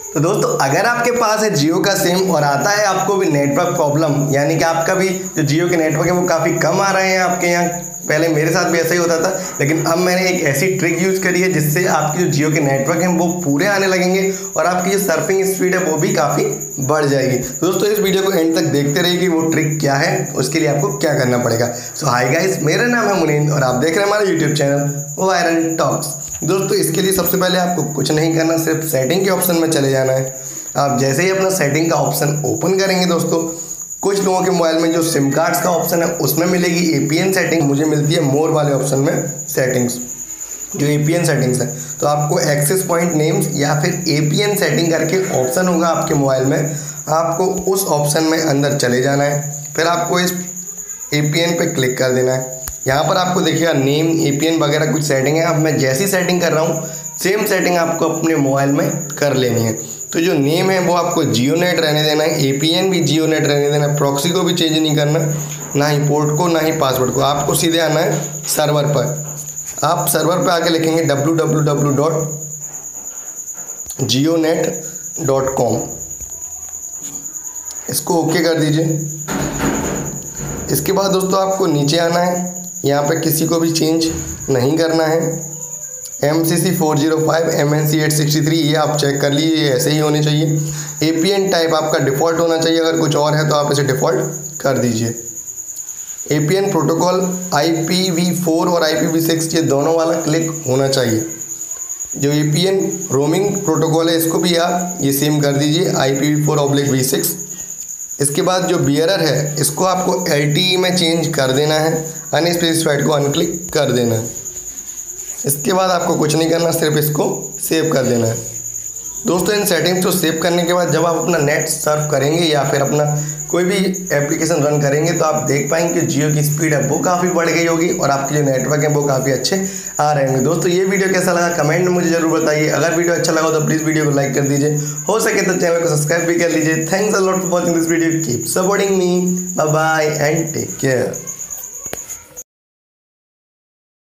तो दोस्तों अगर आपके पास है जियो का सिम और आता है आपको भी नेटवर्क प्रॉब्लम, यानी कि आपका भी जो जियो के नेटवर्क है वो काफ़ी कम आ रहे हैं आपके यहाँ, पहले मेरे साथ भी ऐसा ही होता था, लेकिन अब मैंने एक ऐसी ट्रिक यूज़ करी है जिससे आपकी जो जियो के नेटवर्क हैं वो पूरे आने लगेंगे और आपकी जो सर्फिंग स्पीड है वो भी काफ़ी बढ़ जाएगी। तो दोस्तों इस वीडियो को एंड तक देखते रहिए कि वो ट्रिक क्या है, उसके लिए आपको क्या करना पड़ेगा। सो हाय गाइस, मेरा नाम है मुनींद और आप देख रहे हैं हमारा यूट्यूब चैनल वायरल टॉक्स। दोस्तों इसके लिए सबसे पहले आपको कुछ नहीं करना, सिर्फ सेटिंग के ऑप्शन में चले जाना है। आप जैसे ही अपना सेटिंग का ऑप्शन ओपन करेंगे दोस्तों, कुछ लोगों के मोबाइल में जो सिम कार्ड्स का ऑप्शन है उसमें मिलेगी एपीएन सेटिंग, मुझे मिलती है मोर वाले ऑप्शन में सेटिंग्स, जो एपीएन सेटिंग्स है। तो आपको एक्सेस पॉइंट नेम्स या फिर एपीएन सेटिंग करके ऑप्शन होगा आपके मोबाइल में, आपको उस ऑप्शन में अंदर चले जाना है। फिर आपको इस एपीएन पे क्लिक कर देना है। यहाँ पर आपको देखिएगा नेम एपीएन वगैरह कुछ सेटिंग है। अब मैं जैसी सेटिंग कर रहा हूँ सेम सेटिंग आपको अपने मोबाइल में कर लेनी है। तो जो नेम है वो आपको जियो नेट रहने देना है, एपीएन भी जियो नेट रहने देना है, प्रॉक्सी को भी चेंज नहीं करना, ना ही पोर्ट को ना ही पासवर्ड को। आपको सीधे आना है सर्वर पर। आप सर्वर पर आके लिखेंगे www.jionet.com, इसको ओके कर दीजिए। इसके बाद दोस्तों आपको नीचे आना है, यहाँ पे किसी को भी चेंज नहीं करना है। MCC 405 MNC 863 ये आप चेक कर लीजिए, ये ऐसे ही होने चाहिए। एपीएन टाइप आपका डिफ़ॉल्ट होना चाहिए, अगर कुछ और है तो आप इसे डिफ़ॉल्ट कर दीजिए। एपीएन प्रोटोकॉल IPv4 और IPv6 ये दोनों वाला क्लिक होना चाहिए। जो एपीएन रोमिंग प्रोटोकॉल है इसको भी आप ये सेम कर दीजिए, IPv4/v6। इसके बाद जो बियरर है इसको आपको LTE में चेंज कर देना है, अनस्पेसिफाइड को अनक्लिक कर देना है। इसके बाद आपको कुछ नहीं करना, सिर्फ इसको सेव कर देना है। दोस्तों इन सेटिंग्स को सेव करने के बाद जब आप अपना नेट सर्फ करेंगे या फिर अपना कोई भी एप्लीकेशन रन करेंगे तो आप देख पाएंगे कि जियो की स्पीड है वो काफ़ी बढ़ गई होगी और आपके जो नेटवर्क है वो काफ़ी अच्छे आ रहे होंगे। दोस्तों ये वीडियो कैसा लगा कमेंट में मुझे जरूर बताइए। अगर वीडियो अच्छा लगा तो प्लीज़ वीडियो को लाइक कर दीजिए, हो सके तो चैनल को सब्सक्राइब भी कर लीजिए। Thanks a lot for watching this video, keep supporting me, bye bye and take care.